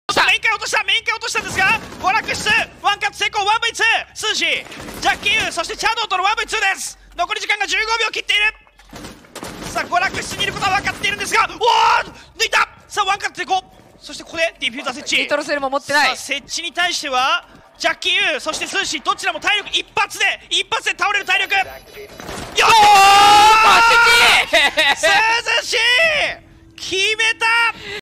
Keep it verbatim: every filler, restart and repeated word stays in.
メイン回落としたメイン回落としたんですが娯楽室ワンカット成功 ワンブイツー スーシージャッキーユーそしてチャドウとの ワンブイツー です。残り時間がじゅうごびょう切っている。さあ娯楽室にいることは分かっているんですがおお抜いた。さあワンカット成功。そしてここでディフューザー設置。 ニトロセルも持ってない。 さあ設置に対してはジャッキーユーそしてスーシーどちらも体力一発で一発で倒